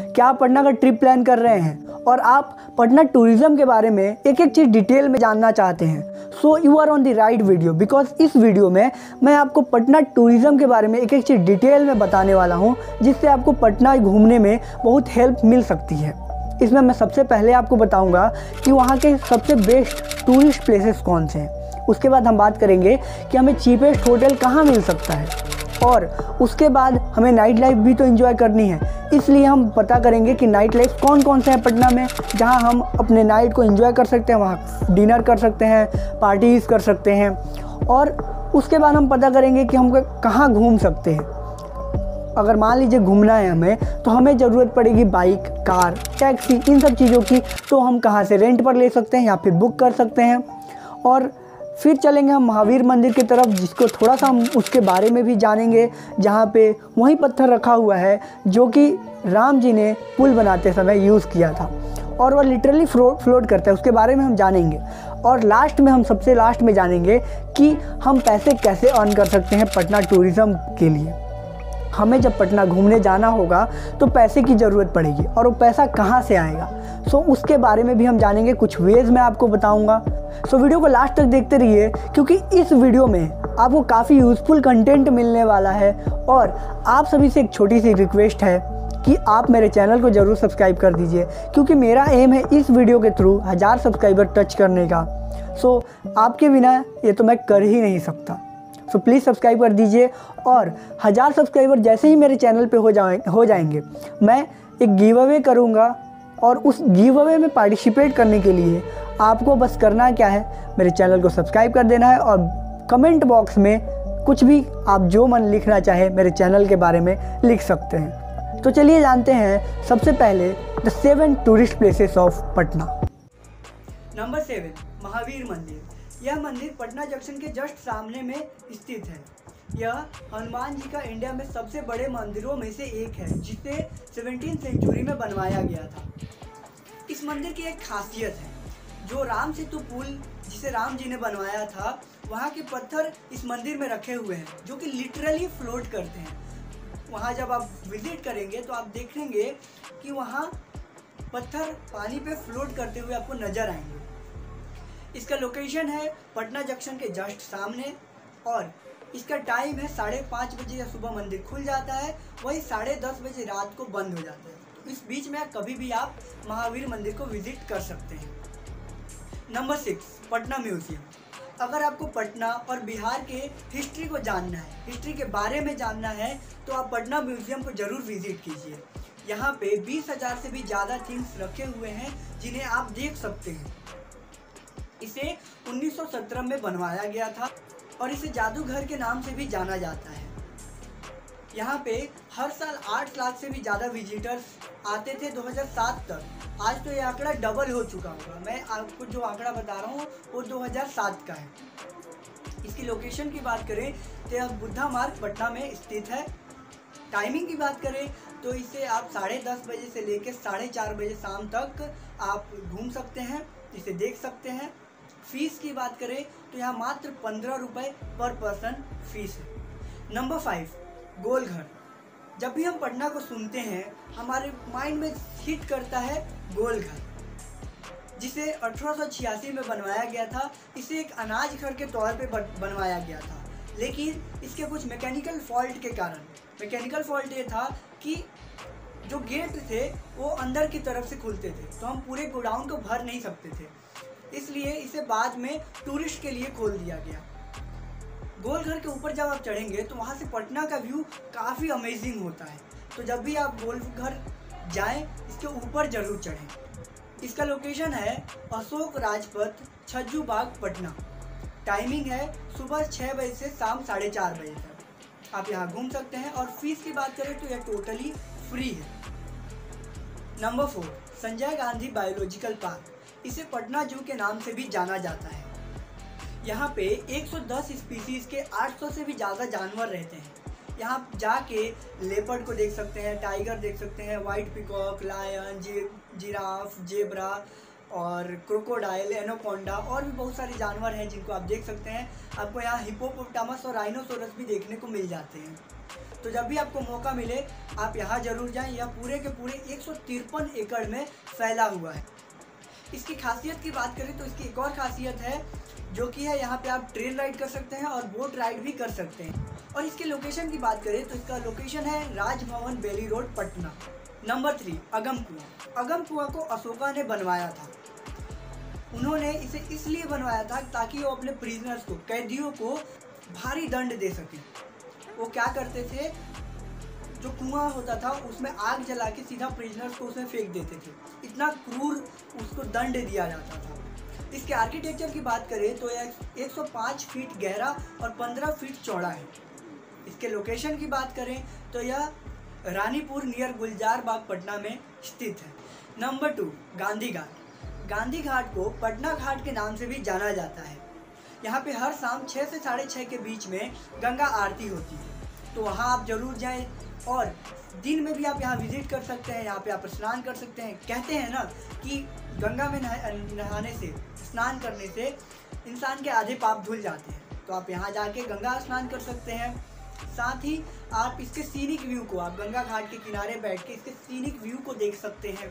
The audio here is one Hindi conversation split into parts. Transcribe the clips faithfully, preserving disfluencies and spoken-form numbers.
क्या आप पटना का ट्रिप प्लान कर रहे हैं और आप पटना टूरिज़्म के बारे में एक एक चीज़ डिटेल में जानना चाहते हैं, so you are on the right video, because इस वीडियो में मैं आपको पटना टूरिज़्म के बारे में एक एक चीज़ डिटेल में बताने वाला हूं, जिससे आपको पटना घूमने में बहुत हेल्प मिल सकती है। इसमें मैं सबसे पहले आपको बताऊंगा कि वहाँ के सबसे बेस्ट टूरिस्ट प्लेसेस कौन से हैं। उसके बाद हम बात करेंगे कि हमें चीपेस्ट होटल कहाँ मिल सकता है, और उसके बाद हमें नाइट लाइफ भी तो एंजॉय करनी है, इसलिए हम पता करेंगे कि नाइट लाइफ कौन कौन से हैं पटना में, जहां हम अपने नाइट को एंजॉय कर सकते हैं, वहां डिनर कर सकते हैं, पार्टीज़ कर सकते हैं। और उसके बाद हम पता करेंगे कि हम कहाँ घूम सकते हैं। अगर मान लीजिए घूमना है हमें, तो हमें ज़रूरत पड़ेगी बाइक, कार, टैक्सी, इन सब चीज़ों की, तो हम कहाँ से रेंट पर ले सकते हैं या फिर बुक कर सकते हैं। और फिर चलेंगे हम महावीर मंदिर की तरफ, जिसको थोड़ा सा हम उसके बारे में भी जानेंगे, जहाँ पे वही पत्थर रखा हुआ है जो कि राम जी ने पुल बनाते समय यूज़ किया था, और वह लिटरली फ्लोट फ्लोट करता है, उसके बारे में हम जानेंगे। और लास्ट में हम सबसे लास्ट में जानेंगे कि हम पैसे कैसे अर्न कर सकते हैं पटना टूरिज़्म के लिए। हमें जब पटना घूमने जाना होगा तो पैसे की ज़रूरत पड़ेगी, और वो पैसा कहाँ से आएगा, सो उसके बारे में भी हम जानेंगे। कुछ वेज़ मैं आपको बताऊंगा, सो वीडियो को लास्ट तक देखते रहिए, क्योंकि इस वीडियो में आपको काफ़ी यूज़फुल कंटेंट मिलने वाला है। और आप सभी से एक छोटी सी रिक्वेस्ट है कि आप मेरे चैनल को ज़रूर सब्सक्राइब कर दीजिए, क्योंकि मेरा एम है इस वीडियो के थ्रू हज़ार सब्सक्राइबर टच करने का। सो आपके बिना ये तो मैं कर ही नहीं सकता, सो प्लीज़ सब्सक्राइब कर दीजिए। और हज़ार सब्सक्राइबर जैसे ही मेरे चैनल पे हो जाए हो जाएंगे मैं एक गिव अवे करूँगा, और उस गिव अवे में पार्टिसिपेट करने के लिए आपको बस करना क्या है, मेरे चैनल को सब्सक्राइब कर देना है, और कमेंट बॉक्स में कुछ भी आप जो मन लिखना चाहे मेरे चैनल के बारे में लिख सकते हैं। तो चलिए जानते हैं सबसे पहले the seven tourist places of Patna. Number seven, Mahavir Mandir. यह मंदिर पटना जंक्शन के जस्ट सामने में स्थित है। यह हनुमान जी का इंडिया में सबसे बड़े मंदिरों में से एक है, जिसे सेवनटीन सेंचुरी में बनवाया गया था। इस मंदिर की एक खासियत है, जो राम सेतु पुल जिसे राम जी ने बनवाया था, वहाँ के पत्थर इस मंदिर में रखे हुए हैं, जो कि लिटरली फ्लोट करते हैं। वहाँ जब आप विजिट करेंगे तो आप देखेंगे कि वहाँ पत्थर पानी पे फ्लोट करते हुए आपको नजर आएंगे। इसका लोकेशन है पटना जंक्शन के जस्ट सामने, और इसका टाइम है साढ़े पाँच बजे या सुबह मंदिर खुल जाता है, वही साढ़े दस बजे रात को बंद हो जाता है। तो इस बीच में कभी भी आप महावीर मंदिर को विजिट कर सकते हैं। Number six, Patna museum. अगर आपको पटना और बिहार के हिस्ट्री को जानना है, हिस्ट्री के बारे में जानना है, तो आप पटना म्यूजियम को ज़रूर विजिट कीजिए। यहाँ पे बीस हज़ार से भी ज़्यादा थिंग्स रखे हुए हैं, जिन्हें आप देख सकते हैं। इसे उन्नीस सौ सत्रह में बनवाया गया था, और इसे जादूघर के नाम से भी जाना जाता है। यहाँ पे हर साल आठ लाख से भी ज़्यादा विजिटर्स आते थे दो हज़ार सात तक। आज तो ये आंकड़ा डबल हो चुका होगा। मैं आपको जो आंकड़ा बता रहा हूँ वो दो हज़ार सात का है। इसकी लोकेशन की बात करें तो यह बुद्धा मार्ग पटना में स्थित है। टाइमिंग की बात करें तो इसे आप साढ़े दस बजे से लेकर साढ़े चार बजे शाम तक आप घूम सकते हैं, इसे देख सकते हैं। फीस की बात करें तो यहाँ मात्र पंद्रह रुपये पर पर्सन फीस है। Number five, Golghar. जब भी हम पटना को सुनते हैं, हमारे माइंड में हिट करता है गोलघर, जिसे अठारह सौ छियासी में बनवाया गया था। इसे एक अनाज घर के तौर पे बनवाया गया था, लेकिन इसके कुछ मैकेनिकल फॉल्ट के कारण, मैकेनिकल फॉल्ट ये था कि जो गेट थे वो अंदर की तरफ से खुलते थे, तो हम पूरे गोडाउन को भर नहीं सकते थे, इसलिए इसे बाद में टूरिस्ट के लिए खोल दिया गया। गोलघर के ऊपर जब आप चढ़ेंगे तो वहाँ से पटना का व्यू काफ़ी अमेजिंग होता है। तो जब भी आप गोलघर जाएं, इसके ऊपर जरूर चढ़ें। इसका लोकेशन है अशोक राजपथ, छज्जू बाग, पटना। टाइमिंग है सुबह छः बजे से शाम साढ़े चार बजे तक। आप यहाँ घूम सकते हैं, और फीस की बात करें तो यह टोटली फ्री है। Number four, Sanjay Gandhi biological park. इसे पटना जू के नाम से भी जाना जाता है। यहाँ पे एक सौ दस स्पीसीज के आठ सौ से भी ज़्यादा जानवर रहते हैं। यहाँ जाके लेपर्ड को देख सकते हैं, टाइगर देख सकते हैं, वाइट पिकॉक, लायन, जी जिराफ, जेब्रा और क्रोकोडाइल, एनाकोंडा और भी बहुत सारे जानवर हैं जिनको आप देख सकते हैं। आपको यहाँ हिप्पोपोटामस और राइनोसोरस भी देखने को मिल जाते हैं। तो जब भी आपको मौका मिले आप यहाँ ज़रूर जाएं। यह पूरे के पूरे एक सौ तिरपन एकड़ में फैला हुआ है। इसकी खासियत की बात करें तो इसकी एक और खासियत है जो कि है यहाँ पे आप ट्रेन राइड कर सकते हैं और बोट राइड भी कर सकते हैं। और इसके लोकेशन की बात करें तो इसका लोकेशन है Raj Bhavan Bailey road, Patna. Number three, Agam Kuan. अगम कुआं को अशोका ने बनवाया था। उन्होंने इसे इसलिए बनवाया था ताकि वो अपने प्रिजनर्स को, कैदियों को भारी दंड दे सके। वो क्या करते थे, जो कुआं होता था उसमें आग जला के सीधा प्रिजनर्स को उसमें फेंक देते थे। इतना क्रूर उसको दंड दिया जाता था। इसके आर्किटेक्चर की बात करें तो यह एक सौ पाँच फीट गहरा और पंद्रह फीट चौड़ा है। इसके लोकेशन की बात करें तो यह रानीपुर नियर गुलजार बाग, पटना में स्थित है। Number two, Gandhi Ghat. गांधी घाट को पटना घाट के नाम से भी जाना जाता है। यहाँ पे हर शाम छः से साढ़े छः के बीच में गंगा आरती होती है, तो वहाँ आप जरूर जाएं। और दिन में भी आप यहाँ विजिट कर सकते हैं, यहाँ पे आप स्नान कर सकते हैं। कहते हैं ना कि गंगा में नहाने से, स्नान करने से इंसान के आधे पाप धुल जाते हैं, तो आप यहाँ जाके गंगा स्नान कर सकते हैं। साथ ही आप इसके सीनिक व्यू को, आप गंगा घाट के किनारे बैठ के इसके सीनिक व्यू को देख सकते हैं।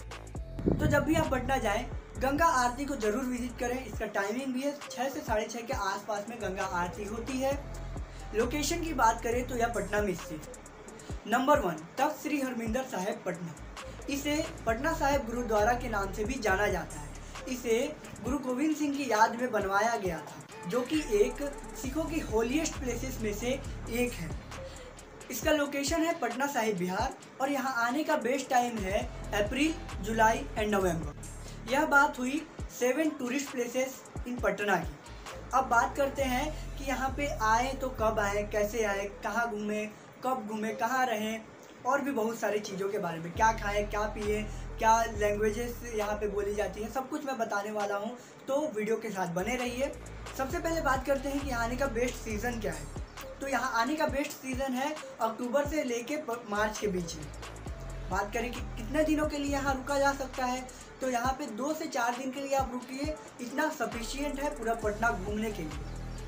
तो जब भी आप पटना जाएं, गंगा आरती को जरूर विजिट करें। इसका टाइमिंग भी है छः से साढ़े छः के आसपास में गंगा आरती होती है। लोकेशन की बात करें तो यह पटना में स्थित। Number one, Takht Shri Harmandir Sahib, Patna. इसे पटना साहिब गुरुद्वारा के नाम से भी जाना जाता है। इसे गुरु गोविंद सिंह की याद में बनवाया गया था, जो कि एक सिखों की होलीएस्ट प्लेसेस में से एक है। इसका लोकेशन है पटना साहिब, बिहार, और यहाँ आने का बेस्ट टाइम है अप्रैल, जुलाई एंड नवंबर। यह बात हुई seven tourist places in Patna की। अब बात करते हैं कि यहाँ पे आए तो कब आए, कैसे आए, कहाँ घूमें, कब घूमें, कहाँ रहें, और भी बहुत सारी चीज़ों के बारे में, क्या खाएं, क्या पिए, क्या लैंग्वेजेस यहाँ पे बोली जाती हैं, सब कुछ मैं बताने वाला हूँ। तो वीडियो के साथ बने रहिए। सबसे पहले बात करते हैं कि यहाँ आने का बेस्ट सीज़न क्या है। तो यहाँ आने का बेस्ट सीज़न है अक्टूबर से लेके मार्च के बीच में। बात करें कि कितने दिनों के लिए यहाँ रुका जा सकता है, तो यहाँ पे दो से चार दिन के लिए आप रुकिए, इतना सफिशिएंट है पूरा पटना घूमने के लिए।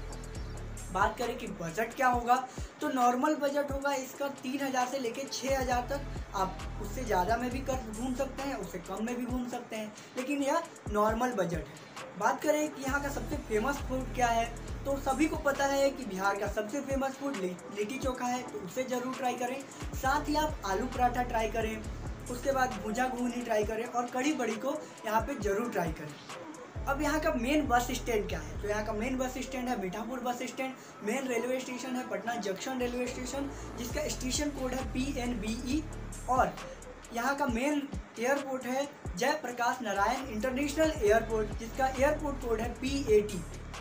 बात करें कि बजट क्या होगा, तो नॉर्मल बजट होगा इसका तीन हज़ार से लेके छः हज़ार तक। आप उससे ज़्यादा में भी कर घूम सकते हैं, उससे कम में भी घूम सकते हैं, लेकिन यह नॉर्मल बजट है। बात करें कि यहाँ का सबसे फेमस फूड क्या है, तो सभी को पता है कि बिहार का सबसे फेमस फूड लिट्टी चोखा है, तो उसे ज़रूर ट्राई करें। साथ ही आप आलू पराठा ट्राई करें, उसके बाद भुजा घुगनी ट्राई करें, और कड़ी बड़ी को यहाँ पे ज़रूर ट्राई करें। अब यहाँ का मेन बस स्टैंड क्या है, तो यहाँ का मेन बस स्टैंड है Mithapur bus stand. Main railway station है पटना जंक्शन रेलवे स्टेशन, जिसका स्टेशन कोड है पी एन बी ई। और यहाँ का मेन एयरपोर्ट है जयप्रकाश नारायण इंटरनेशनल एयरपोर्ट, जिसका एयरपोर्ट कोड है पी ए टी।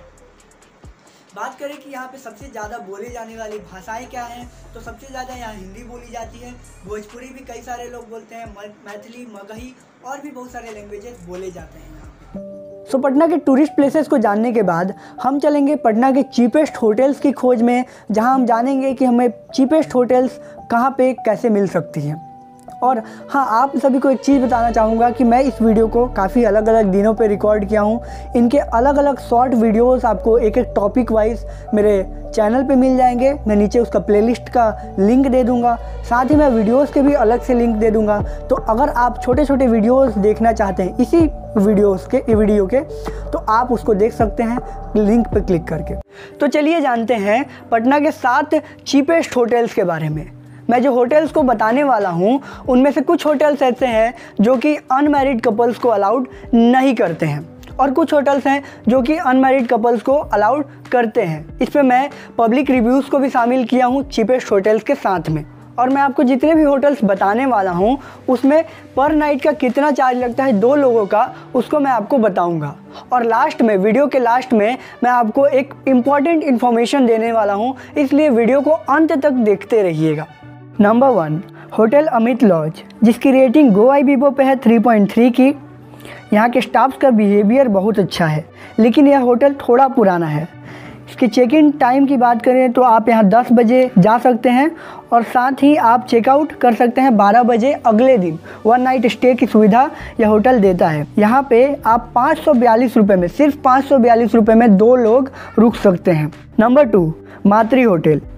बात करें कि यहाँ पे सबसे ज़्यादा बोले जाने वाली भाषाएं क्या हैं, तो सबसे ज़्यादा यहाँ हिंदी बोली जाती है। भोजपुरी भी कई सारे लोग बोलते हैं, मैथिली, मगही, और भी बहुत सारे लैंग्वेजेस बोले जाते हैं यहाँ पे। सो so, पटना के टूरिस्ट प्लेसेस को जानने के बाद हम चलेंगे पटना के चीपेस्ट होटल्स की खोज में, जहां हम जानेंगे कि हमें चीपेस्ट होटल्स कहां पे कैसे मिल सकती हैं। और हाँ, आप सभी को एक चीज़ बताना चाहूँगा कि मैं इस वीडियो को काफ़ी अलग अलग दिनों पे रिकॉर्ड किया हूँ। इनके अलग अलग शॉर्ट वीडियोस आपको एक एक टॉपिक वाइज मेरे चैनल पे मिल जाएंगे। मैं नीचे उसका प्लेलिस्ट का लिंक दे दूँगा, साथ ही मैं वीडियोस के भी अलग से लिंक दे दूँगा। तो अगर आप छोटे छोटे वीडियोस देखना चाहते हैं इसी वीडियोस के वीडियो के, तो आप उसको देख सकते हैं लिंक पे क्लिक करके। तो चलिए जानते हैं पटना के सात चीपेस्ट होटल्स के बारे में। मैं जो होटल्स को बताने वाला हूँ उनमें से कुछ होटल्स ऐसे हैं जो कि अनमैरिड कपल्स को अलाउड नहीं करते हैं, और कुछ होटल्स हैं जो कि अनमैरिड कपल्स को अलाउड करते हैं। इसमें मैं पब्लिक रिव्यूज़ को भी शामिल किया हूँ चीपेस्ट होटल्स के साथ में। और मैं आपको जितने भी होटल्स बताने वाला हूँ उसमें पर नाइट का कितना चार्ज लगता है दो लोगों का, उसको मैं आपको बताऊँगा। और लास्ट में, वीडियो के लास्ट में, मैं आपको एक इम्पॉर्टेंट इन्फॉर्मेशन देने वाला हूँ, इसलिए वीडियो को अंत तक देखते रहिएगा। Number one, hotel Amit lodge, जिसकी रेटिंग गो आई बीबो पे है थ्री पॉइंट थ्री की। यहाँ के स्टाफ्स का बिहेवियर बहुत अच्छा है, लेकिन यह होटल थोड़ा पुराना है। इसके चेक इन टाइम की बात करें तो आप यहाँ दस बजे जा सकते हैं, और साथ ही आप चेकआउट कर सकते हैं बारह बजे अगले दिन। वन नाइट स्टे की सुविधा यह होटल देता है। यहाँ पे आप पाँच सौ बयालीस रुपये में, सिर्फ पाँच सौ बयालीस रुपये में दो लोग रुक सकते हैं। Number two, Matri hotel.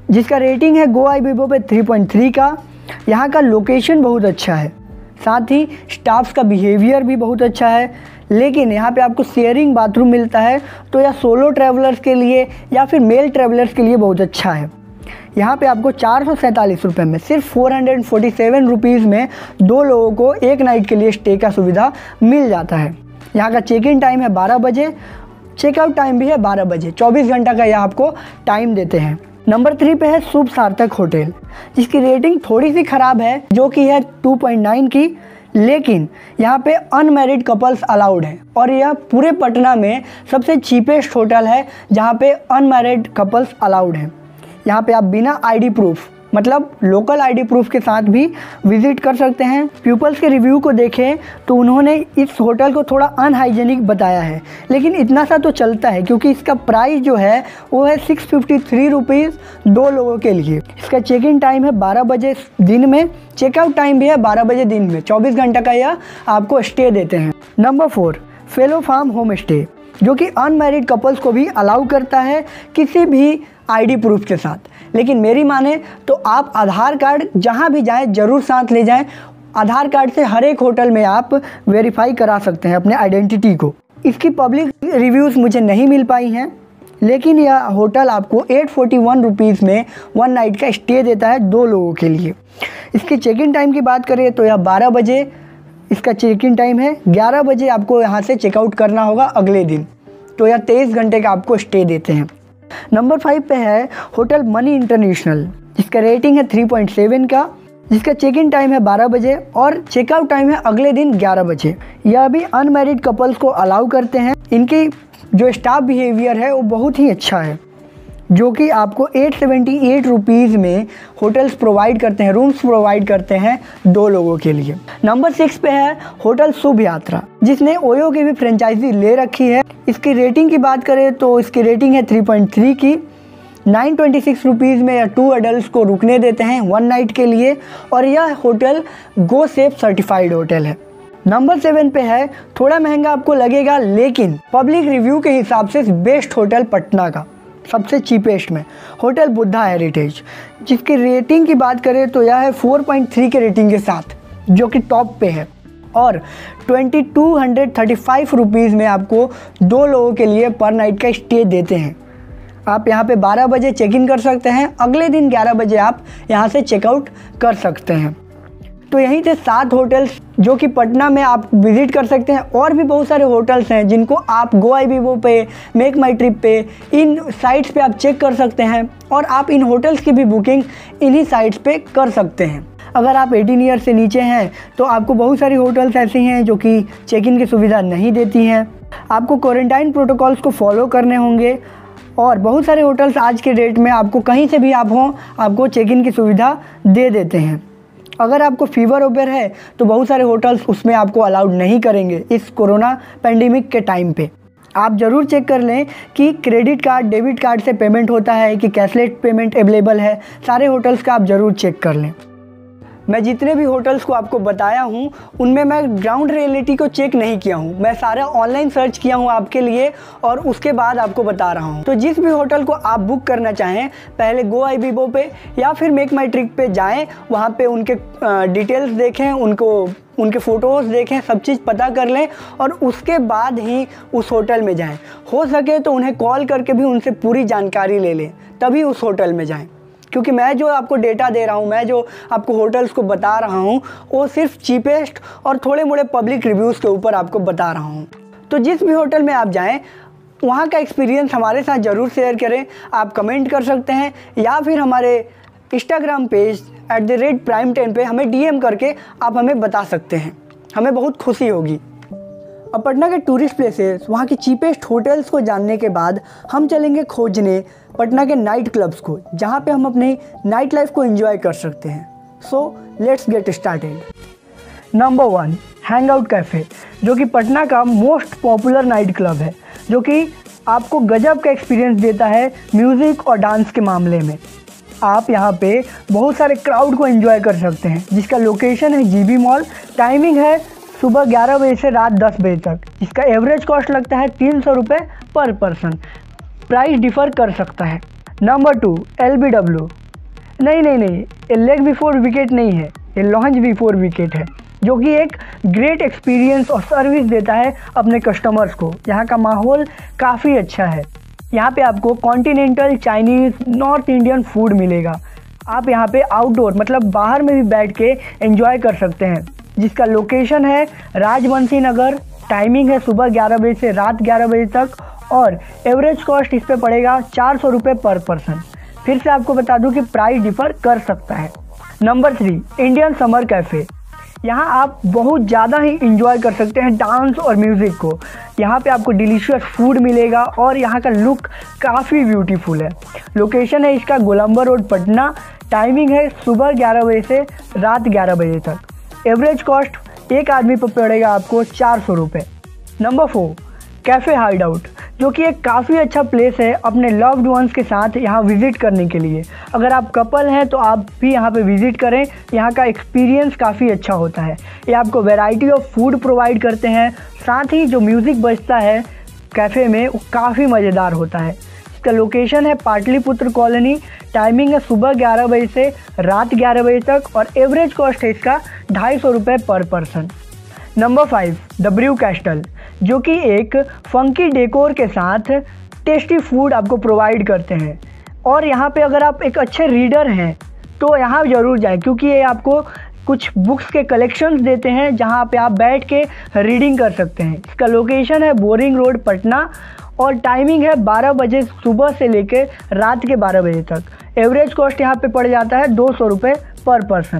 जिसका रेटिंग है गो आई बीबो पे थ्री पॉइंट थ्री का। यहाँ का लोकेशन बहुत अच्छा है, साथ ही स्टाफ्स का बिहेवियर भी बहुत अच्छा है। लेकिन यहाँ पे आपको शेयरिंग बाथरूम मिलता है, तो यह सोलो ट्रैवलर्स के लिए या फिर मेल ट्रैवलर्स के लिए बहुत अच्छा है। यहाँ पे आपको चार सौ सैंतालीस रुपये में सिर्फ four hundred forty seven rupees में दो लोगों को एक नाइट के लिए स्टे का सुविधा मिल जाता है। यहाँ का चेक इन टाइम है बारह बजे, चेकआउट टाइम भी है बारह बजे, चौबीस घंटा का यह आपको टाइम देते हैं। नंबर थ्री पे है शुभ सार्थक होटल, जिसकी रेटिंग थोड़ी सी ख़राब है, जो कि है टू पॉइंट नाइन की। लेकिन यहाँ पे अनमैरिड कपल्स अलाउड है और यह पूरे पटना में सबसे चीपेस्ट होटल है जहाँ पे अनमैरिड कपल्स अलाउड हैं। यहाँ पे आप बिना आईडी प्रूफ, मतलब लोकल आईडी प्रूफ के साथ भी विज़िट कर सकते हैं। पीपल्स के रिव्यू को देखें तो उन्होंने इस होटल को थोड़ा अनहाइजेनिक बताया है, लेकिन इतना सा तो चलता है क्योंकि इसका प्राइस जो है वो है सिक्स फिफ्टी थ्री रुपीज़ दो लोगों के लिए। इसका चेक इन टाइम है बारह बजे दिन में, चेकआउट टाइम भी है बारह बजे दिन में, चौबीस घंटा का यह आपको स्टे देते हैं। Number four, fellow farm home stay, जो कि अनमैरिड कपल्स को भी अलाउ करता है किसी भी आईडी प्रूफ के साथ। लेकिन मेरी माने तो आप आधार कार्ड जहां भी जाएं ज़रूर साथ ले जाएं। आधार कार्ड से हर एक होटल में आप वेरीफाई करा सकते हैं अपने आइडेंटिटी को। इसकी पब्लिक रिव्यूज़ मुझे नहीं मिल पाई हैं, लेकिन यह होटल आपको एट फोर्टी वन रुपीज़ में वन नाइट का स्टे देता है दो लोगों के लिए। इसकी चेक इन टाइम की बात करें तो यह बारह बजे इसका चेक इन टाइम है, ग्यारह बजे आपको यहाँ से चेकआउट करना होगा अगले दिन, तो यह तेईस घंटे का आपको स्टे देते हैं। नंबर फाइव पे है होटल मनी इंटरनेशनल, जिसका रेटिंग है थ्री पॉइंट सेवन का, जिसका चेक इन टाइम है बारह बजे और चेकआउट टाइम है अगले दिन ग्यारह बजे। यह भी अनमैरिड कपल्स को अलाउ करते हैं। इनकी जो स्टाफ बिहेवियर है वो बहुत ही अच्छा है, जो कि आपको एट सेवेंटी एट रुपीज़ में होटल्स प्रोवाइड करते हैं, रूम्स प्रोवाइड करते हैं दो लोगों के लिए। नंबर सिक्स पे है होटल शुभ यात्रा, जिसने ओयो की भी फ्रेंचाइजी ले रखी है। इसकी रेटिंग की बात करें तो इसकी रेटिंग है थ्री पॉइंट थ्री की। नाइन ट्वेंटी सिक्स रुपीज़ में या टू अडल्ट को रुकने देते हैं वन नाइट के लिए, और यह hotel go safe certified hotel है। नंबर सेवन पे है, थोड़ा महंगा आपको लगेगा लेकिन पब्लिक रिव्यू के हिसाब से बेस्ट होटल पटना का, सबसे चीपेस्ट में, होटल बुद्धा हेरिटेज, जिसकी रेटिंग की बात करें तो यह है फोर पॉइंट थ्री के रेटिंग के साथ, जो कि टॉप पे है, और twenty two hundred thirty five rupees में आपको दो लोगों के लिए पर नाइट का स्टे देते हैं। आप यहाँ पे बारह बजे चेक इन कर सकते हैं, अगले दिन ग्यारह बजे आप यहाँ से चेकआउट कर सकते हैं। तो यहीं थे सात होटल्स जो कि पटना में आप विज़िट कर सकते हैं। और भी बहुत सारे होटल्स हैं जिनको आप गो आई बीबो पे, मेक माई ट्रिप पे, इन साइट्स पे आप चेक कर सकते हैं, और आप इन होटल्स की भी बुकिंग इन्हीं साइट्स पे कर सकते हैं। अगर आप अठारह ईयर से नीचे हैं तो आपको बहुत सारी होटल्स ऐसी हैं जो कि चेक इन की सुविधा नहीं देती हैं। आपको क्वारंटाइन प्रोटोकॉल्स को फॉलो करने होंगे, और बहुत सारे होटल्स आज के डेट में आपको कहीं से भी आप हों आपको चेक इन की सुविधा दे देते हैं। अगर आपको फीवर वगैरह है तो बहुत सारे होटल्स उसमें आपको अलाउड नहीं करेंगे इस कोरोना पेंडेमिक के टाइम पे। आप ज़रूर चेक कर लें कि क्रेडिट कार्ड, डेबिट कार्ड से पेमेंट होता है कि कैशलेस पेमेंट अवेलेबल है। सारे होटल्स का आप ज़रूर चेक कर लें। मैं जितने भी होटल्स को आपको बताया हूँ उनमें मैं ग्राउंड रियलिटी को चेक नहीं किया हूँ, मैं सारा ऑनलाइन सर्च किया हूँ आपके लिए और उसके बाद आपको बता रहा हूँ। तो जिस भी होटल को आप बुक करना चाहें पहले गो आई बीबो पे या फिर मेक माई ट्रिप पे जाएं, वहाँ पे उनके डिटेल्स देखें, उनको उनके फ़ोटोज़ देखें, सब चीज़ पता कर लें और उसके बाद ही उस होटल में जाएं। हो सके तो उन्हें कॉल करके भी उनसे पूरी जानकारी ले लें, तभी उस होटल में जाएं। क्योंकि मैं जो आपको डेटा दे रहा हूँ, मैं जो आपको होटल्स को बता रहा हूँ वो सिर्फ चीपेस्ट और थोड़े मोड़े पब्लिक रिव्यूज़ के ऊपर आपको बता रहा हूँ। तो जिस भी होटल में आप जाएं वहाँ का एक्सपीरियंस हमारे साथ ज़रूर शेयर करें। आप कमेंट कर सकते हैं या फिर हमारे Instagram page at the rate prime ten पे हमें डीएम करके आप हमें बता सकते हैं, हमें बहुत खुशी होगी। अब पटना के टूरिस्ट प्लेसेस, वहाँ की चीपेस्ट होटल्स को जानने के बाद हम चलेंगे खोजने पटना के नाइट क्लब्स को, जहाँ पे हम अपनी नाइट लाइफ को एंजॉय कर सकते हैं। So let's get started. Number one, hang out cafe, जो कि पटना का मोस्ट पॉपुलर नाइट क्लब है, जो कि आपको गजब का एक्सपीरियंस देता है म्यूज़िक और डांस के मामले में। आप यहाँ पे बहुत सारे क्राउड को एंजॉय कर सकते हैं, जिसका लोकेशन है जीबी मॉल। टाइमिंग है सुबह ग्यारह बजे से रात दस बजे तक, जिसका एवरेज कॉस्ट लगता है तीन सौ रुपये पर पर्सन। प्राइस डिफ़र कर सकता है। Number two L B W, नहीं नहीं नहीं ये लेग बिफोर विकेट नहीं है, ये लॉन्च बिफोर विकेट है, जो कि एक ग्रेट एक्सपीरियंस और सर्विस देता है अपने कस्टमर्स को। यहाँ का माहौल काफ़ी अच्छा है। यहाँ पे आपको continental, Chinese, north Indian food मिलेगा। आप यहाँ पे आउटडोर मतलब बाहर में भी बैठ के एंजॉय कर सकते हैं, जिसका लोकेशन है राजवंशी नगर। टाइमिंग है सुबह ग्यारह बजे से रात ग्यारह बजे तक और एवरेज कॉस्ट इस पे पड़ेगा चार सौ रुपये पर पर्सन। फिर से आपको बता दूं कि प्राइस डिफर कर सकता है। Number three Indian summer cafe, यहाँ आप बहुत ज़्यादा ही इंजॉय कर सकते हैं डांस और म्यूज़िक को। यहाँ पे आपको डिलीशियस फूड मिलेगा और यहाँ का लुक काफ़ी ब्यूटीफुल है। लोकेशन है इसका गोलंबर रोड पटना। टाइमिंग है सुबह ग्यारह बजे से रात ग्यारह बजे तक। एवरेज कॉस्ट एक आदमी पर पड़ेगा आपको चार सौ रुपये। Number four cafe hide out, जो कि एक काफ़ी अच्छा प्लेस है अपने लव्ड वंस के साथ यहाँ विज़िट करने के लिए। अगर आप कपल हैं तो आप भी यहाँ पे विज़िट करें, यहाँ का एक्सपीरियंस काफ़ी अच्छा होता है। ये आपको वैरायटी ऑफ फूड प्रोवाइड करते हैं, साथ ही जो म्यूज़िक बजता है कैफ़े में वो काफ़ी मज़ेदार होता है। इसका लोकेशन है पाटलिपुत्र कॉलोनी। टाइमिंग है सुबह ग्यारह बजे से रात ग्यारह बजे तक और एवरेज कॉस्ट है इसका ढाई सौ रुपये पर person. Number five the brew castle, जो कि एक फंकी डेकोर के साथ टेस्टी फूड आपको प्रोवाइड करते हैं। और यहाँ पे अगर आप एक अच्छे रीडर हैं तो यहाँ ज़रूर जाएं, क्योंकि ये आपको कुछ बुक्स के कलेक्शंस देते हैं जहाँ पे आप बैठ के रीडिंग कर सकते हैं। इसका लोकेशन है बोरिंग रोड पटना और टाइमिंग है बारह बजे सुबह से लेकर रात के बारह बजे तक। एवरेज कॉस्ट यहाँ पे पड़ जाता है दो सौ रुपये पर पर्सन।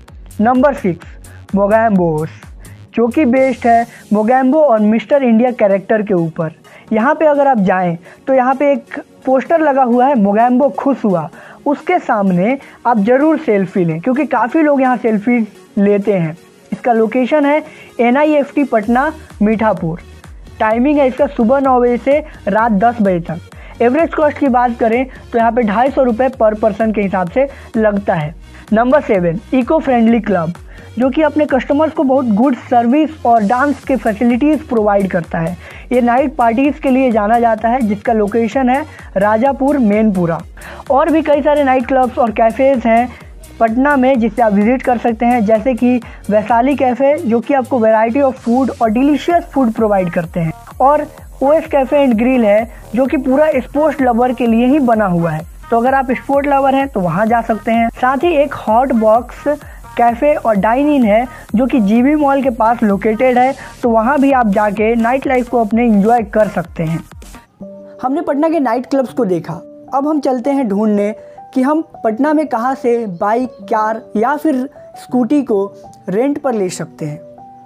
नंबर सिक्स मोगैम्बोस, जो कि बेस्ड है मोगैम्बो और मिस्टर इंडिया कैरेक्टर के ऊपर। यहाँ पे अगर आप जाएं तो यहाँ पे एक पोस्टर लगा हुआ है मोगैम्बो खुश हुआ, उसके सामने आप ज़रूर सेल्फी लें, क्योंकि काफ़ी लोग यहाँ सेल्फी लेते हैं। इसका लोकेशन है N I F T Patna Mithapur. Timing है इसका सुबह नौ बजे से रात दस बजे तक। एवरेज कॉस्ट की बात करें तो यहाँ पे ढाई सौ रुपये पर पर्सन के हिसाब से लगता है। Number seven eco friendly club, जो कि अपने कस्टमर्स को बहुत गुड सर्विस और डांस के फैसिलिटीज़ प्रोवाइड करता है। ये नाइट पार्टीज़ के लिए जाना जाता है, जिसका लोकेशन है राजापुर मेनपुरा। और भी कई सारे नाइट क्लब्स और कैफ़ेज़ हैं पटना में जिसे आप विज़िट कर सकते हैं, जैसे कि वैशाली कैफ़े, जो कि आपको वैरायटी ऑफ फूड और डिलीशियस फूड प्रोवाइड करते हैं। और ओएस कैफ़े एंड ग्रिल है, जो कि पूरा स्पोर्ट्स लवर के लिए ही बना हुआ है, तो अगर आप स्पोर्ट लवर हैं तो वहाँ जा सकते हैं। साथ ही एक हॉट बॉक्स कैफ़े और डाइन इन है, जो कि जीबी मॉल के पास लोकेटेड है, तो वहाँ भी आप जाके नाइट लाइफ को अपने एंजॉय कर सकते हैं। हमने पटना के नाइट क्लब्स को देखा, अब हम चलते हैं ढूंढने कि हम पटना में कहाँ से बाइक, कार या फिर स्कूटी को रेंट पर ले सकते हैं।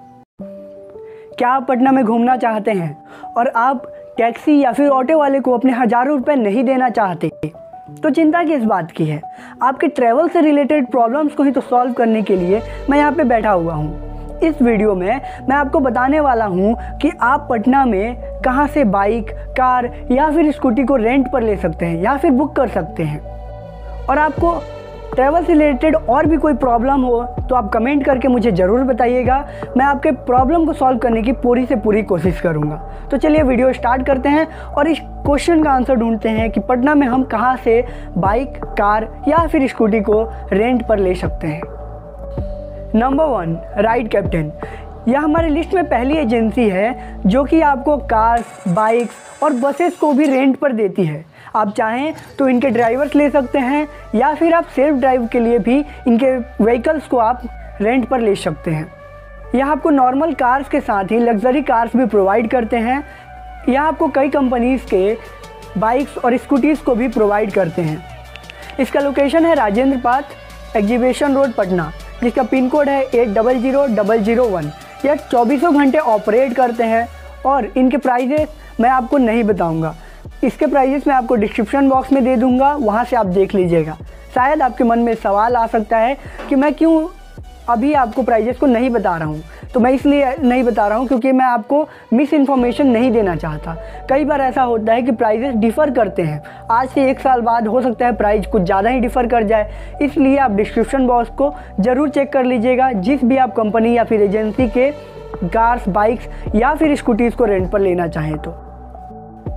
क्या आप पटना में घूमना चाहते हैं और आप टैक्सी या फिर ऑटो वाले को अपने हज़ारों रुपए नहीं देना चाहते, तो चिंता किस बात की है। आपके ट्रैवल से रिलेटेड प्रॉब्लम्स को ही तो सॉल्व करने के लिए मैं यहाँ पे बैठा हुआ हूँ। इस वीडियो में मैं आपको बताने वाला हूँ कि आप पटना में कहाँ से बाइक, कार या फिर स्कूटी को रेंट पर ले सकते हैं या फिर बुक कर सकते हैं। और आपको ट्रैवल से रिलेटेड और भी कोई प्रॉब्लम हो तो आप कमेंट करके मुझे ज़रूर बताइएगा, मैं आपके प्रॉब्लम को सॉल्व करने की पूरी से पूरी कोशिश करूँगा। तो चलिए वीडियो स्टार्ट करते हैं और इस क्वेश्चन का आंसर ढूंढते हैं कि पटना में हम कहाँ से बाइक, कार या फिर स्कूटी को रेंट पर ले सकते हैं। नंबर वन राइड कैप्टन, यह हमारी लिस्ट में पहली एजेंसी है जो कि आपको कार्स, बाइक्स और बसेस को भी रेंट पर देती है। आप चाहें तो इनके ड्राइवर्स ले सकते हैं या फिर आप सेल्फ ड्राइव के लिए भी इनके व्हीकल्स को आप रेंट पर ले सकते हैं। यह आपको नॉर्मल कार्स के साथ ही लग्जरी कार्स भी प्रोवाइड करते हैं। यह आपको कई कंपनीज़ के बाइक्स और स्कूटीज़ को भी प्रोवाइड करते हैं। इसका लोकेशन है Rajendra park, exhibition road, Patna, जिसका पिन कोड है eight double zero double zero one. यह चौबीसों घंटे ऑपरेट करते हैं और इनके प्राइजेस मैं आपको नहीं बताऊंगा। इसके प्राइजेस मैं आपको डिस्क्रिप्शन बॉक्स में दे दूंगा, वहां से आप देख लीजिएगा। शायद आपके मन में सवाल आ सकता है कि मैं क्यों अभी आपको प्राइजेस को नहीं बता रहा हूँ, तो मैं इसलिए नहीं बता रहा हूँ क्योंकि मैं आपको मिस इन्फॉर्मेशन नहीं देना चाहता। कई बार ऐसा होता है कि प्राइजेस डिफ़र करते हैं, आज से एक साल बाद हो सकता है प्राइस कुछ ज़्यादा ही डिफ़र कर जाए, इसलिए आप डिस्क्रिप्शन बॉक्स को ज़रूर चेक कर लीजिएगा जिस भी आप कंपनी या फिर एजेंसी के कार्स, बाइक्स या फिर स्कूटीज़ को रेंट पर लेना चाहें तो।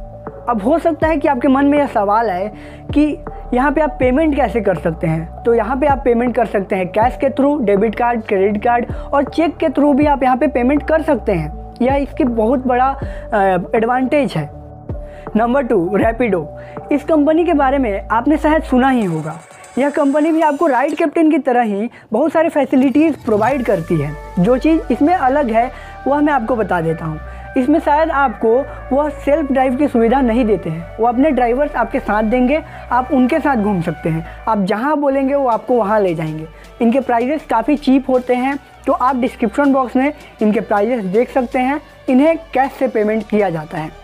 अब हो सकता है कि आपके मन में यह सवाल है कि यहाँ पे आप पेमेंट कैसे कर सकते हैं। तो यहाँ पे आप पेमेंट कर सकते हैं कैश के through, debit card, credit card और चेक के थ्रू भी आप यहाँ पे पेमेंट कर सकते हैं। यह इसकी बहुत बड़ा एडवांटेज है। Number two, Rapido. इस कंपनी के बारे में आपने शायद सुना ही होगा। यह कंपनी भी आपको राइड कैप्टन की तरह ही बहुत सारे फैसिलिटीज़ प्रोवाइड करती है। जो चीज़ इसमें अलग है वह मैं आपको बता देता हूँ। इसमें शायद आपको वह सेल्फ ड्राइव की सुविधा नहीं देते हैं। वो अपने ड्राइवर्स आपके साथ देंगे, आप उनके साथ घूम सकते हैं। आप जहाँ बोलेंगे वो आपको वहाँ ले जाएंगे। इनके प्राइजेस काफ़ी चीप होते हैं, तो आप डिस्क्रिप्शन बॉक्स में इनके प्राइजेस देख सकते हैं। इन्हें कैश से पेमेंट किया जाता है।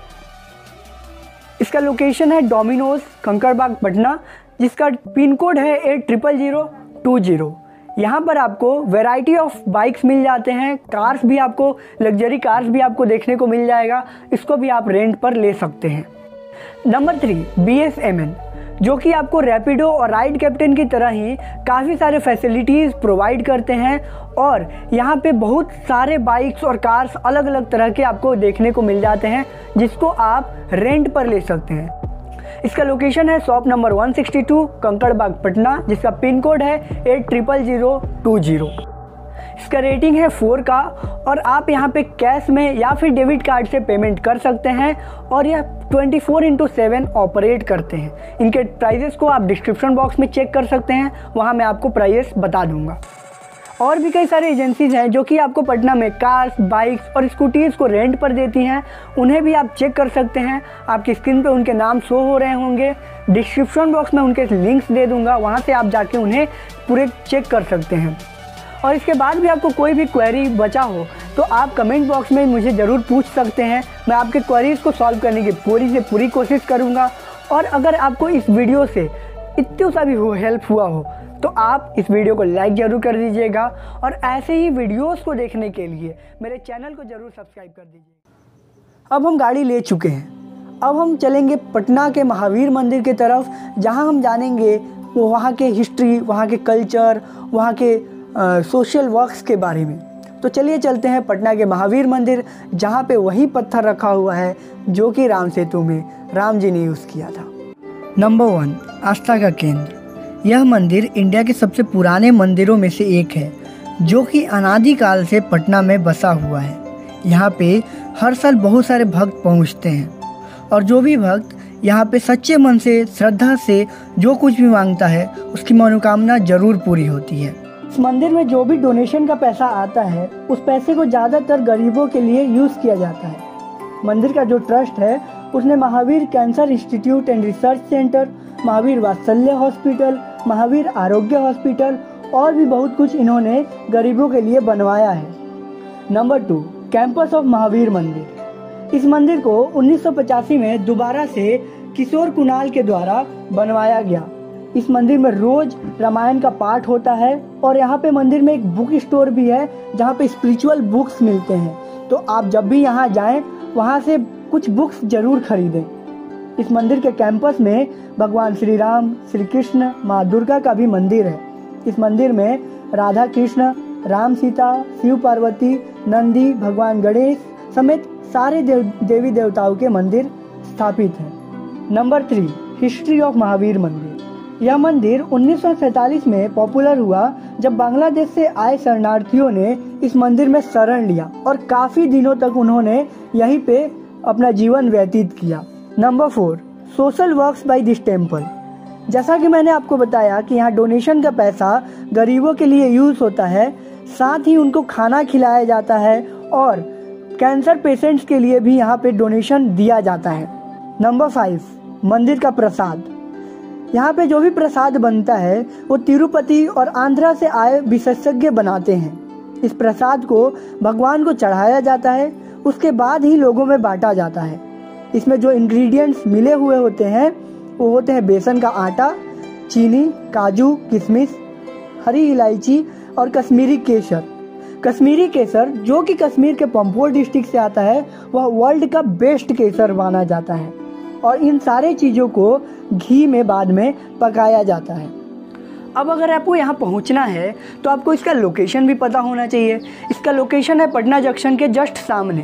इसका लोकेशन है डोमिनोज, कंकड़बाग, पटना, जिसका पिन कोड है eight triple zero two zero. यहाँ पर आपको वैरायटी ऑफ बाइक्स मिल जाते हैं, कार्स भी आपको, लग्जरी कार्स भी आपको देखने को मिल जाएगा। इसको भी आप रेंट पर ले सकते हैं। Number three, B S M N, जो कि आपको रैपिडो और राइड कैप्टन की तरह ही काफ़ी सारे फैसिलिटीज़ प्रोवाइड करते हैं। और यहाँ पे बहुत सारे बाइक्स और कार्स अलग अलग तरह के आपको देखने को मिल जाते हैं, जिसको आप रेंट पर ले सकते हैं। इसका लोकेशन है shop number one sixty two, Kankarbagh, Patna, जिसका पिन कोड है eight triple zero two zero. इसका रेटिंग है फोर का और आप यहाँ पे कैश में या फिर डेबिट कार्ड से पेमेंट कर सकते हैं। और यह twenty four into seven operate करते हैं। इनके प्राइजेस को आप डिस्क्रिप्शन बॉक्स में चेक कर सकते हैं, वहाँ मैं आपको प्राइजेस बता दूँगा। और भी कई सारे एजेंसीज़ हैं जो कि आपको पटना में कार्स, बाइक्स और स्कूटीज़ को रेंट पर देती हैं। उन्हें भी आप चेक कर सकते हैं। आपकी स्क्रीन पे उनके नाम शो हो रहे होंगे। डिस्क्रिप्शन बॉक्स में उनके लिंक्स दे दूंगा, वहाँ से आप जाके उन्हें पूरे चेक कर सकते हैं। और इसके बाद भी आपको कोई भी क्वेरी बचा हो तो आप कमेंट बॉक्स में मुझे ज़रूर पूछ सकते हैं। मैं आपके क्वेरीज़ को सॉल्व करने की पूरी से पूरी कोशिश करूँगा। और अगर आपको इस वीडियो से इतना सा भी हो हेल्प हुआ हो तो आप इस वीडियो को लाइक ज़रूर कर दीजिएगा। और ऐसे ही वीडियोस को देखने के लिए मेरे चैनल को ज़रूर सब्सक्राइब कर दीजिए। अब हम गाड़ी ले चुके हैं। अब हम चलेंगे पटना के महावीर मंदिर की तरफ, जहां हम जानेंगे वो वहाँ के हिस्ट्री, वहाँ के कल्चर, वहाँ के सोशल वर्क्स के बारे में। तो चलिए चलते हैं पटना के महावीर मंदिर, जहाँ पे वही पत्थर रखा हुआ है जो कि राम सेतु में राम जी ने यूज़ किया था। नंबर वन, आस्था का केंद्र। यह मंदिर इंडिया के सबसे पुराने मंदिरों में से एक है, जो कि अनादिकाल से पटना में बसा हुआ है। यहाँ पे हर साल बहुत सारे भक्त पहुँचते हैं और जो भी भक्त यहाँ पे सच्चे मन से, श्रद्धा से जो कुछ भी मांगता है उसकी मनोकामना जरूर पूरी होती है। इस मंदिर में जो भी डोनेशन का पैसा आता है उस पैसे को ज़्यादातर गरीबों के लिए यूज़ किया जाता है। मंदिर का जो ट्रस्ट है उसने Mahavir cancer institute and research centre, Mahavir Vatsalya hospital, Mahavir आरोग्य हॉस्पिटल और भी बहुत कुछ इन्होंने गरीबों के लिए बनवाया है। Number two, campus of Mahavir Mandir. इस मंदिर को उन्नीस सौ पचासी में दोबारा से किशोर कुणाल के द्वारा बनवाया गया। इस मंदिर में रोज रामायण का पाठ होता है और यहाँ पे मंदिर में एक बुक स्टोर भी है जहाँ पे स्पिरिचुअल बुक्स मिलते हैं। तो आप जब भी यहाँ जाएं वहाँ से कुछ बुक्स जरूर खरीदें। इस मंदिर के कैंपस में भगवान श्री राम, श्री कृष्ण, माँ दुर्गा का भी मंदिर है। इस मंदिर में राधा कृष्ण, राम सीता, शिव पार्वती, नंदी, भगवान गणेश समेत सारे देव देवी देवताओं के मंदिर स्थापित हैं। Number three, history of Mahavir Mandir. यह मंदिर उन्नीस सौ सैंतालीस में पॉपुलर हुआ जब बांग्लादेश से आए शरणार्थियों ने इस मंदिर में शरण लिया और काफी दिनों तक उन्होंने यहीं पे अपना जीवन व्यतीत किया। Number four, social works by this temple. जैसा कि मैंने आपको बताया कि यहाँ डोनेशन का पैसा गरीबों के लिए यूज होता है, साथ ही उनको खाना खिलाया जाता है और कैंसर पेशेंट्स के लिए भी यहाँ पे डोनेशन दिया जाता है। नंबर फाइव, मंदिर का प्रसाद। यहाँ पे जो भी प्रसाद बनता है वो तिरुपति और आंध्रा से आए विशेषज्ञ बनाते हैं। इस प्रसाद को भगवान को चढ़ाया जाता है, उसके बाद ही लोगों में बांटा जाता है। इसमें जो इंग्रेडिएंट्स मिले हुए होते हैं वो होते हैं बेसन का आटा, चीनी, काजू, किशमिश, हरी इलायची और कश्मीरी केसर। कश्मीरी केसर जो कि कश्मीर के पंपोर डिस्ट्रिक्ट से आता है, वह वर्ल्ड का बेस्ट केसर माना जाता है। और इन सारे चीज़ों को घी में बाद में पकाया जाता है। अब अगर आपको यहाँ पहुँचना है तो आपको इसका लोकेशन भी पता होना चाहिए। इसका लोकेशन है पटना जंक्शन के जस्ट सामने।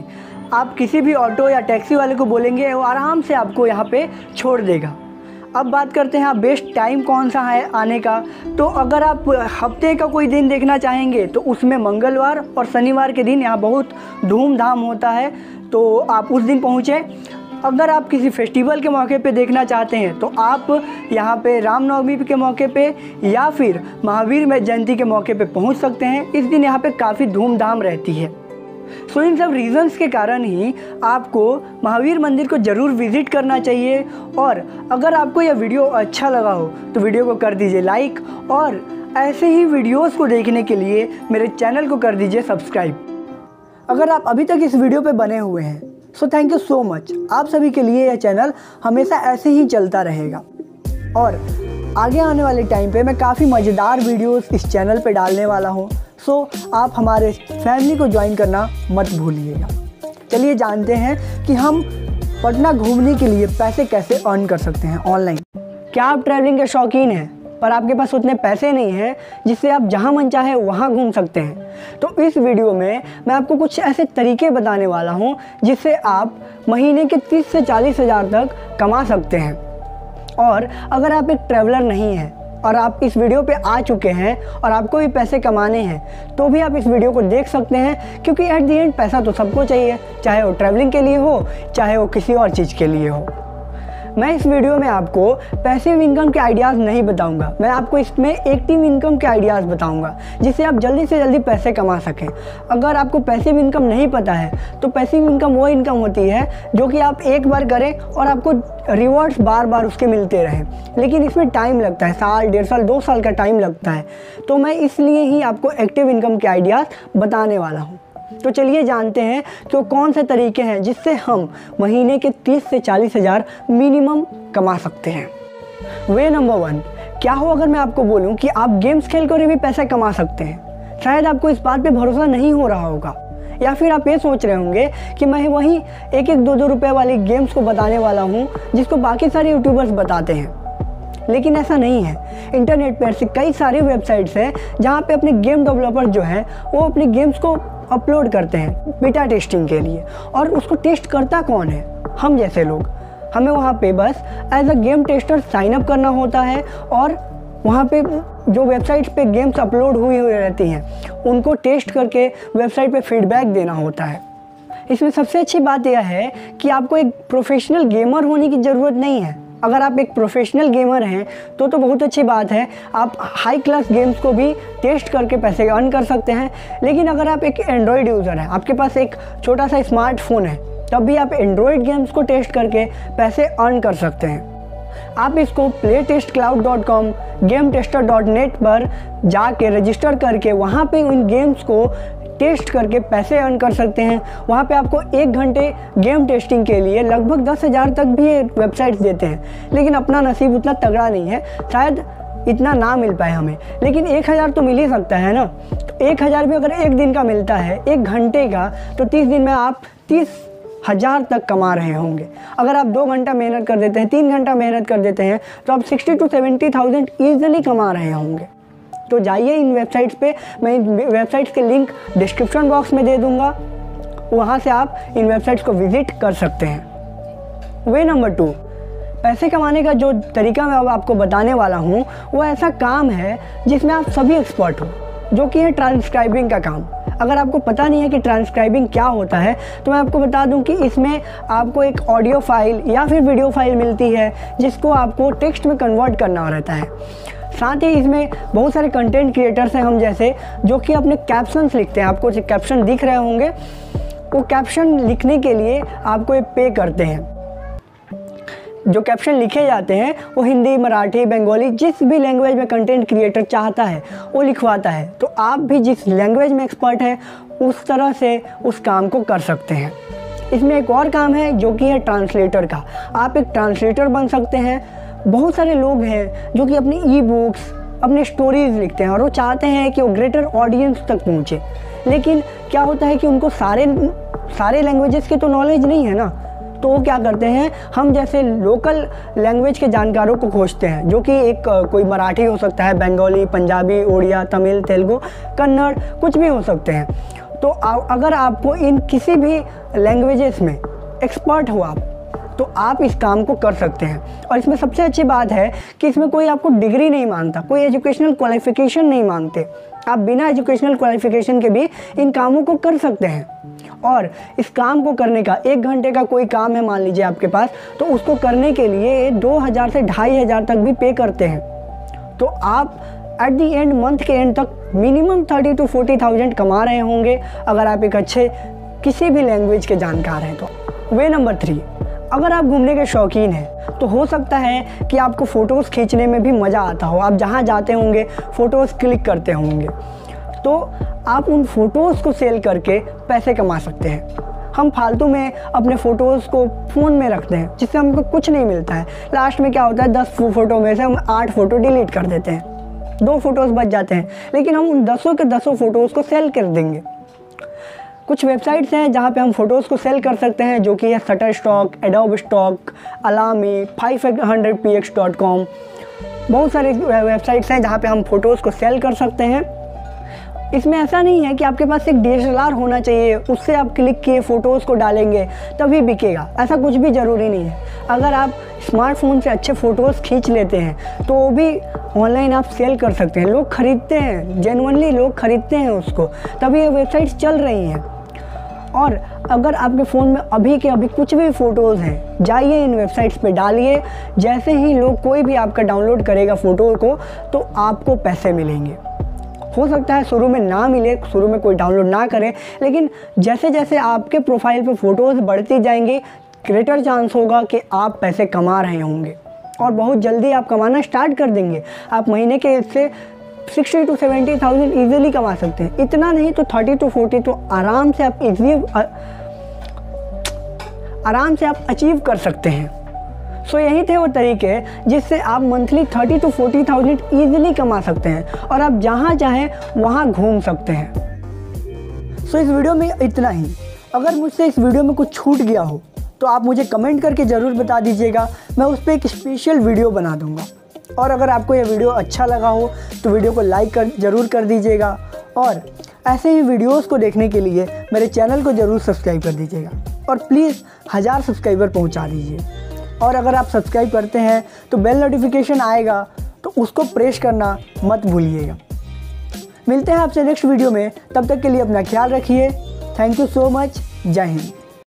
आप किसी भी ऑटो या टैक्सी वाले को बोलेंगे वो आराम से आपको यहाँ पे छोड़ देगा। अब बात करते हैं आप बेस्ट टाइम कौन सा है आने का। तो अगर आप हफ्ते का कोई दिन देखना चाहेंगे तो उसमें मंगलवार और शनिवार के दिन यहाँ बहुत धूमधाम होता है, तो आप उस दिन पहुँचें। अगर आप किसी फेस्टिवल के मौके पे देखना चाहते हैं तो आप यहाँ पे रामनवमी के मौके पे या फिर महावीर जयंती के मौके पे पहुँच सकते हैं। इस दिन यहाँ पे काफ़ी धूमधाम रहती है। सो इन सब रीज़न्स के कारण ही आपको महावीर मंदिर को ज़रूर विज़िट करना चाहिए। और अगर आपको यह वीडियो अच्छा लगा हो तो वीडियो को कर दीजिए लाइक, और ऐसे ही वीडियोस को देखने के लिए मेरे चैनल को कर दीजिए सब्सक्राइब। अगर आप अभी तक इस वीडियो पे बने हुए हैं so thank you so much. आप सभी के लिए यह चैनल हमेशा ऐसे ही चलता रहेगा, और आगे आने वाले टाइम पे मैं काफ़ी मज़ेदार वीडियोस इस चैनल पे डालने वाला हूँ। सो आप हमारे फैमिली को ज्वाइन करना मत भूलिएगा। चलिए जानते हैं कि हम पटना घूमने के लिए पैसे कैसे अर्न कर सकते हैं ऑनलाइन। क्या आप ट्रैवलिंग के शौकीन हैं पर आपके पास उतने पैसे नहीं हैं जिससे आप जहां मन चाहे वहां घूम सकते हैं? तो इस वीडियो में मैं आपको कुछ ऐसे तरीके बताने वाला हूं जिससे आप महीने के तीस से चालीस हज़ार तक कमा सकते हैं। और अगर आप एक ट्रैवलर नहीं हैं और आप इस वीडियो पे आ चुके हैं और आपको भी पैसे कमाने हैं तो भी आप इस वीडियो को देख सकते हैं, क्योंकि एट दी एंड पैसा तो सबको चाहिए, चाहे वो ट्रैवलिंग के लिए हो चाहे वो किसी और चीज़ के लिए हो। मैं इस वीडियो में आपको पैसिव इनकम के आइडियाज़ नहीं बताऊंगा, मैं आपको इसमें एक्टिव इनकम के आइडियाज़ बताऊंगा जिससे आप जल्दी से जल्दी पैसे कमा सकें। अगर आपको पैसिव इनकम नहीं पता है तो पैसिव इनकम वो इनकम होती है जो कि आप एक बार करें और आपको रिवॉर्ड्स बार बार उसके मिलते रहें, लेकिन इसमें टाइम लगता है, साल डेढ़ साल दो साल का टाइम लगता है। तो मैं इसलिए ही आपको एक्टिव इनकम के आइडियाज़ बताने वाला हूँ। तो चलिए जानते हैं कि वो कौन से तरीके हैं जिससे हम महीने के तीस से चालीस हज़ार मिनिमम कमा सकते हैं। वे नंबर वन, क्या हो अगर मैं आपको बोलूं कि आप गेम्स खेल कर भी पैसे कमा सकते हैं। शायद आपको इस बात पे भरोसा नहीं हो रहा होगा, या फिर आप ये सोच रहे होंगे कि मैं वही एक एक दो दो रुपये वाली गेम्स को बताने वाला हूँ जिसको बाकी सारे यूट्यूबर्स बताते हैं, लेकिन ऐसा नहीं है। इंटरनेट पर ऐसे कई सारी वेबसाइट्स हैं जहाँ पे अपने गेम डेवलपर जो हैं वो अपने गेम्स को अपलोड करते हैं बीटा टेस्टिंग के लिए, और उसको टेस्ट करता कौन है? हम जैसे लोग। हमें वहाँ पे बस as a game tester sign up करना होता है और वहाँ पे जो वेबसाइट्स पे गेम्स अपलोड हुई हुई रहती हैं उनको टेस्ट करके वेबसाइट पे फीडबैक देना होता है। इसमें सबसे अच्छी बात यह है कि आपको एक प्रोफेशनल गेमर होने की ज़रूरत नहीं है। अगर आप एक प्रोफेशनल गेमर हैं तो तो बहुत अच्छी बात है, आप हाई क्लास गेम्स को भी टेस्ट करके पैसे अर्न कर सकते हैं। लेकिन अगर आप एक एंड्रॉयड यूज़र हैं, आपके पास एक छोटा सा स्मार्टफोन है, तब भी आप एंड्रॉयड गेम्स को टेस्ट करके पैसे अर्न कर सकते हैं। आप इसको play test cloud dot com, game tester dot net पर जाके रजिस्टर करके वहाँ पे उन गेम्स को टेस्ट करके पैसे अर्न कर सकते हैं। वहाँ पे आपको एक घंटे गेम टेस्टिंग के लिए लगभग दस हज़ार तक भी वेबसाइट्स देते हैं, लेकिन अपना नसीब उतना तगड़ा नहीं है, शायद इतना ना मिल पाए हमें, लेकिन एक हज़ार तो मिल ही सकता है ना। तो एक हज़ार भी अगर एक दिन का मिलता है, एक घंटे का, तो तीस दिन में आप तीस हज़ार तक कमा रहे होंगे। अगर आप दो घंटा मेहनत कर देते हैं, तीन घंटा मेहनत कर देते हैं, तो आप sixty two seventy thousand easily कमा रहे होंगे। तो जाइए इन वेबसाइट्स पे, मैं इन वेबसाइट्स के लिंक डिस्क्रिप्शन बॉक्स में दे दूंगा, वहाँ से आप इन वेबसाइट्स को विज़िट कर सकते हैं। वे नंबर टू, पैसे कमाने का जो तरीका मैं अब आपको बताने वाला हूँ वो ऐसा काम है जिसमें आप सभी एक्सपर्ट हो, जो कि है ट्रांसक्राइबिंग का काम। अगर आपको पता नहीं है कि ट्रांसक्राइबिंग क्या होता है तो मैं आपको बता दूं कि इसमें आपको एक ऑडियो फाइल या फिर वीडियो फाइल मिलती है जिसको आपको टेक्स्ट में कन्वर्ट करना रहता है। साथ ही इसमें बहुत सारे कंटेंट क्रिएटर्स हैं हम जैसे, जो कि अपने कैप्शंस लिखते हैं। आपको जो कैप्शन दिख रहे होंगे वो कैप्शन लिखने के लिए आपको ये पे करते हैं। जो कैप्शन लिखे जाते हैं वो हिंदी, मराठी, बंगाली, जिस भी लैंग्वेज में कंटेंट क्रिएटर चाहता है वो लिखवाता है। तो आप भी जिस लैंग्वेज में एक्सपर्ट है उस तरह से उस काम को कर सकते हैं। इसमें एक और काम है जो कि है ट्रांसलेटर का। आप एक ट्रांसलेटर बन सकते हैं। बहुत सारे लोग हैं जो कि अपनी ई बुक्स, अपने स्टोरीज़ लिखते हैं और वो चाहते हैं कि वो ग्रेटर ऑडियंस तक पहुँचे, लेकिन क्या होता है कि उनको सारे सारे लैंग्वेजेस की तो नॉलेज नहीं है ना। तो वो क्या करते हैं, हम जैसे लोकल लैंग्वेज के जानकारों को खोजते हैं, जो कि एक कोई मराठी हो सकता है, बंगाली, पंजाबी, उड़िया, तमिल, तेलुगु, कन्नड़, कुछ भी हो सकते हैं। तो आ, अगर आपको इन किसी भी लैंग्वेजेस में एक्सपर्ट हो आप, तो आप इस काम को कर सकते हैं। और इसमें सबसे अच्छी बात है कि इसमें कोई आपको डिग्री नहीं मांगता, कोई एजुकेशनल क्वालिफिकेशन नहीं मांगते। आप बिना एजुकेशनल क्वालिफिकेशन के भी इन कामों को कर सकते हैं। और इस काम को करने का एक घंटे का कोई काम है मान लीजिए आपके पास, तो उसको करने के लिए दो हज़ार से ढाई हज़ार तक भी पे करते हैं। तो आप एट दी एंड मंथ के एंड तक minimum thirty two forty thousand कमा रहे होंगे अगर आप एक अच्छे किसी भी लैंग्वेज के जानकार हैं तो। वे नंबर थ्री, अगर आप घूमने के शौकीन हैं तो हो सकता है कि आपको फ़ोटोज़ खींचने में भी मज़ा आता हो। आप जहाँ जाते होंगे फ़ोटोज़ क्लिक करते होंगे, तो आप उन फ़ोटोज़ को सेल करके पैसे कमा सकते हैं। हम फालतू में अपने फ़ोटोज़ को फ़ोन में रखते हैं जिससे हमको कुछ नहीं मिलता है। लास्ट में क्या होता है, दस फ़ोटो में से हम आठ फ़ोटो डिलीट कर देते हैं, दो फ़ोटोज़ बच जाते हैं, लेकिन हम उन दसों के दसों फ़ोटोज़ को सेल कर देंगे। कुछ वेबसाइट्स हैं जहाँ पे हम फ़ोटोज़ को सेल कर सकते हैं, जो कि है Shutterstock, Adobe stock, Alamy, five hundred P X dot com. बहुत सारे वेबसाइट्स हैं जहाँ पे हम फ़ोटोज़ को सेल कर सकते हैं। इसमें ऐसा नहीं है कि आपके पास एक डी एस एल आर होना चाहिए, उससे आप क्लिक किए फ़ोटोज़ को डालेंगे तभी बिकेगा, ऐसा कुछ भी ज़रूरी नहीं है। अगर आप स्मार्टफोन से अच्छे फ़ोटोज़ खींच लेते हैं तो वो भी ऑनलाइन आप सेल कर सकते हैं। लोग ख़रीदते हैं, जेन्युइनली लोग ख़रीदते हैं उसको, तभी ये वेबसाइट्स चल रही हैं। और अगर आपके फ़ोन में अभी के अभी कुछ भी फ़ोटोज़ हैं, जाइए इन वेबसाइट्स पे डालिए। जैसे ही लोग कोई भी आपका डाउनलोड करेगा फ़ोटो को, तो आपको पैसे मिलेंगे। हो सकता है शुरू में ना मिले, शुरू में कोई डाउनलोड ना करे, लेकिन जैसे जैसे आपके प्रोफाइल पे फ़ोटोज़ बढ़ती जाएंगी, ग्रेटर चांस होगा कि आप पैसे कमा रहे होंगे और बहुत जल्दी आप कमाना स्टार्ट कर देंगे। आप महीने के इससे sixty two seventy thousand easily कमा सकते हैं। इतना नहीं तो थर्टी टू फोर्टी तो आराम से आप इजी आराम से आप अचीव कर सकते हैं। सो so, यही थे वो तरीके जिससे आप monthly thirty two forty thousand easily कमा सकते हैं और आप जहाँ चाहें वहाँ घूम सकते हैं। सो so, इस वीडियो में इतना ही। अगर मुझसे इस वीडियो में कुछ छूट गया हो तो आप मुझे कमेंट करके ज़रूर बता दीजिएगा, मैं उस पर एक स्पेशल वीडियो बना दूँगा। और अगर आपको यह वीडियो अच्छा लगा हो तो वीडियो को लाइक कर ज़रूर कर दीजिएगा और ऐसे ही वीडियोस को देखने के लिए मेरे चैनल को ज़रूर सब्सक्राइब कर दीजिएगा और प्लीज़ हज़ार सब्सक्राइबर पहुंचा दीजिए। और अगर आप सब्सक्राइब करते हैं तो बेल नोटिफिकेशन आएगा, तो उसको प्रेस करना मत भूलिएगा। मिलते हैं आपसे नेक्स्ट वीडियो में, तब तक के लिए अपना ख्याल रखिए। Thank you so much. Jai Hind.